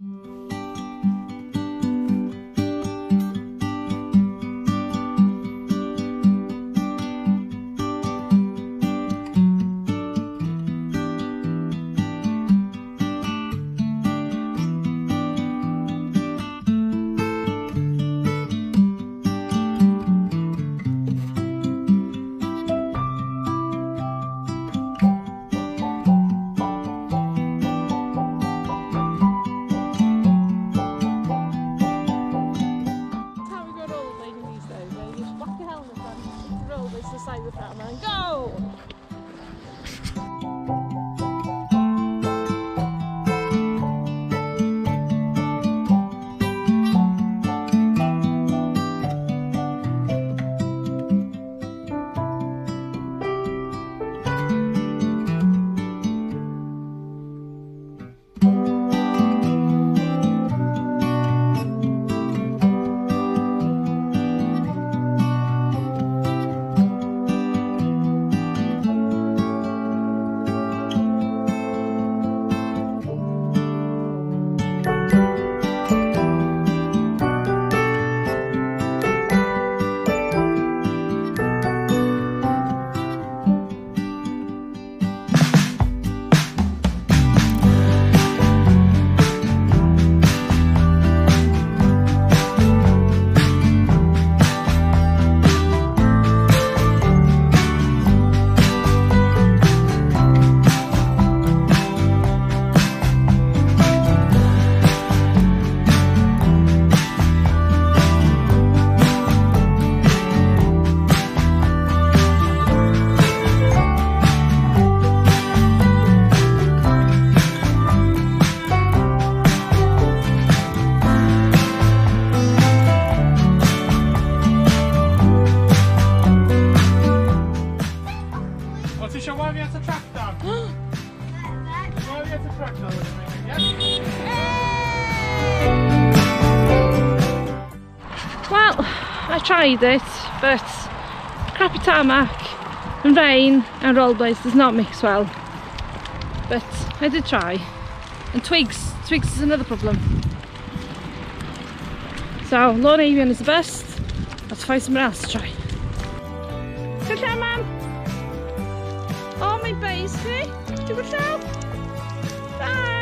Well, I tried it, but crappy tarmac and rain and rollerblades does not mix well. But I did try. And twigs is another problem. So Lawn Avian is the best. Let's find somewhere else to try. Sit down, man. Oh, my baby. Do it now. Bye.